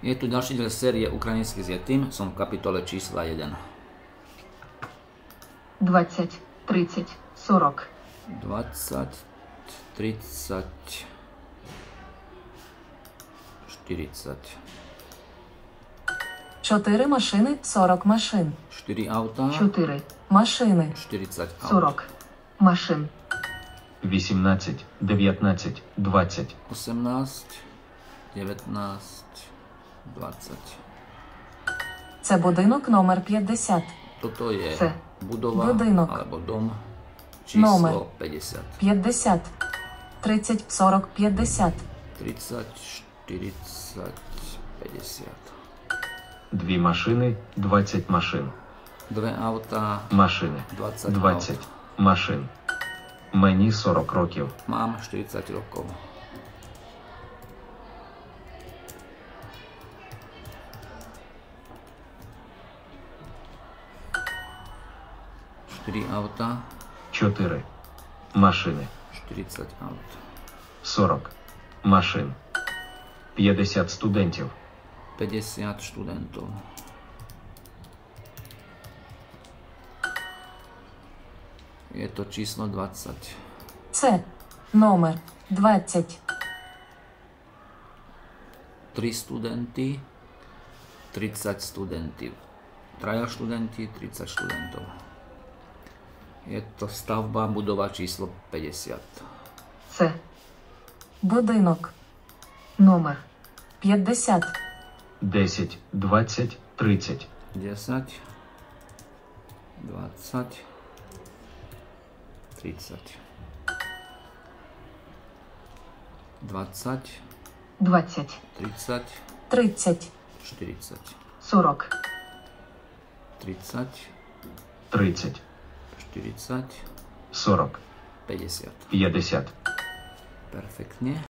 Je tu ďalší diel série Ukrajinský s Yetim, som v kapitole čísla 1. 20, 30, 40. 20, 30, 40. 4 машини, 40 машин. 4 auta, 4 Машини. 40 aut. 40 машин. 18, 19, 20. 18, 19, 20. Це будинок номер 50. Toto je Це budova budinok. alebo dom Номер. číslo 50. 50. 30, 40, 50. 30, 40, 50. 2 машини, 20 машин. 2 auta, Машини. 20 20 aut. машин. Мені 40 років. Mám 40 rokov. Čtyři auta, 4 машини. 40 aut. 40 машин. 50 студентів. 50 študentov. Je to číslo 20. Це номер 20. 3 studenty, 30 studentів. 3 študenti, 30 študentov. Je to stavba, budova číslo 50. Це Будинок номер 50. 10, 20, 30. 10, 20, 30. 20, 20, 30, 30. 40. 40, 30, 30, 40, 40, 50. 50. Perfektne.